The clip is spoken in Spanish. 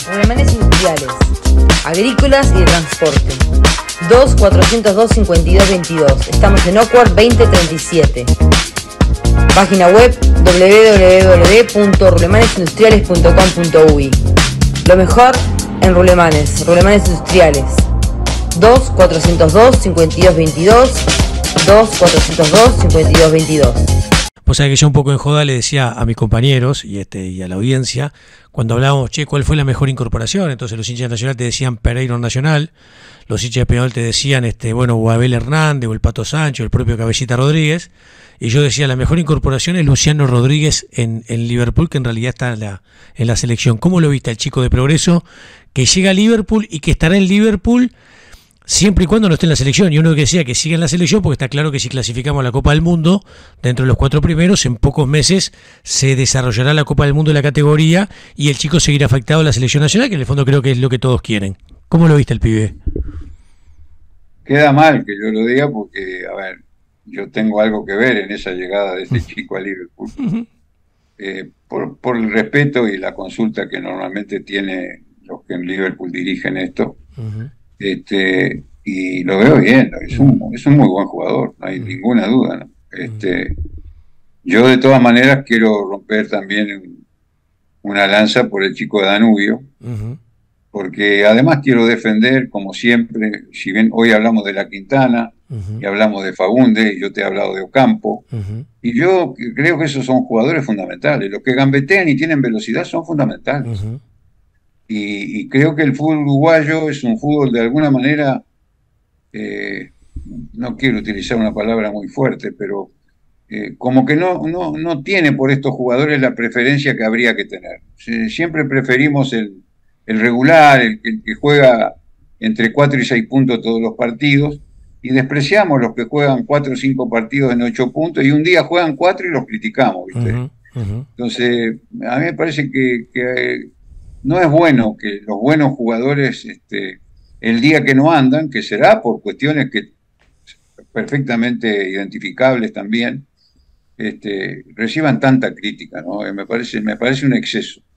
Rulemanes industriales, agrícolas y de transporte. 2-402-5222. Estamos en Oakward 2037. Página web www.rulemanesindustriales.com.uy. Lo mejor en rulemanes industriales. 2-402-5222. 2-402-5222. Pues sabés que yo un poco en joda le decía a mis compañeros y a la audiencia, cuando hablábamos, che, ¿cuál fue la mejor incorporación? Entonces los hinchas de Nacional te decían Pereiro Nacional, los hinchas de Peñarol te decían, o Abel Hernández, o el Pato Sánchez, o el propio Cabecita Rodríguez, y yo decía, la mejor incorporación es Luciano Rodríguez en Liverpool, que en realidad está en la selección. ¿Cómo lo viste al chico de Progreso, que llega a Liverpool y que estará en Liverpool siempre y cuando no esté en la selección? Y uno que decía que siga en la selección, porque está claro que si clasificamos a la Copa del Mundo, dentro de los 4 primeros, en pocos meses se desarrollará la Copa del Mundo de la categoría y el chico seguirá afectado a la selección nacional, que en el fondo creo que es lo que todos quieren. ¿Cómo lo viste el pibe? Queda mal que yo lo diga porque, a ver, yo tengo algo que ver en esa llegada de ese chico a Liverpool. Por el respeto y la consulta que normalmente tiene los que en Liverpool dirigen esto, y lo veo bien, ¿no? Es un muy buen jugador, no hay ninguna duda, ¿no? Yo de todas maneras quiero romper también una lanza por el chico de Danubio, porque además quiero defender, como siempre, si bien hoy hablamos de La Quintana, y hablamos de Fagundes, y yo te he hablado de Ocampo, y yo creo que esos son jugadores fundamentales. Los que gambetean y tienen velocidad son fundamentales. Y creo que el fútbol uruguayo es un fútbol de alguna manera, no quiero utilizar una palabra muy fuerte, pero como que no tiene por estos jugadores la preferencia que habría que tener. Siempre preferimos el regular, el que juega entre 4 y 6 puntos todos los partidos, y despreciamos los que juegan 4 o 5 partidos en 8 puntos, y un día juegan 4 y los criticamos, ¿viste? Entonces, a mí me parece que no es bueno que los buenos jugadores, el día que no andan, que será por cuestiones que perfectamente identificables también, reciban tanta crítica, ¿no? Me parece un exceso.